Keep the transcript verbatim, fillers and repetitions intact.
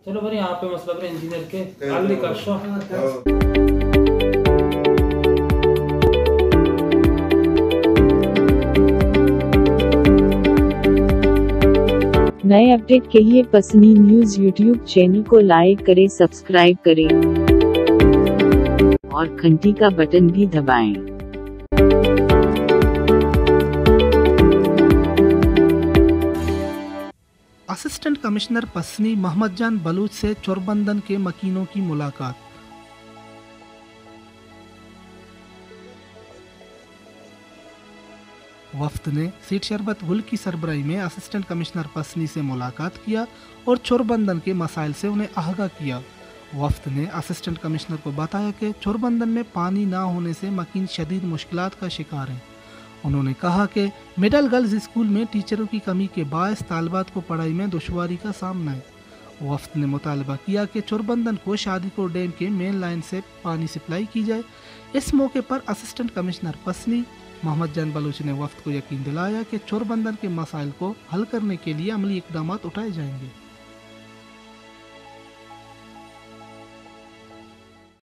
चलो बरी यहाँ पे मसला पर इंजीनियर के अगली कशो नए अपडेट के लिए पसनी न्यूज यूट्यूब चैनल को लाइक करें, सब्सक्राइब करें और घंटी का बटन भी दबाएं। असिस्टेंट कमिश्नर पसनी मोहम्मद जान बलूच से चोरबंदन के मकीनों की मुलाकात। वफ्द ने सीट शरबत गुल की सरबराही में असिस्टेंट कमिश्नर पसनी से मुलाकात किया और चोरबंदन के मसाइल से उन्हें आगाह किया। वफ्द ने असिस्टेंट कमिश्नर को बताया कि चोरबंदन में पानी ना होने से मकीन शदीद मुश्किलात का शिकार हैं। उन्होंने कहा कि मिडल गर्ल्स स्कूल में टीचरों की कमी के बायस तालिबात को पढ़ाई में दुश्वारी का सामना है। वफ्द ने मुतालबा किया कि चोरबंदन को शादीपुर डैम के मेन लाइन से पानी सप्लाई की जाए। इस मौके पर असिस्टेंट कमिश्नर पसनी मोहम्मद जान बलूच ने वफ्द को यकीन दिलाया कि चोरबंदन के मसाइल को हल करने के लिए अमली इकदाम उठाए जाएंगे।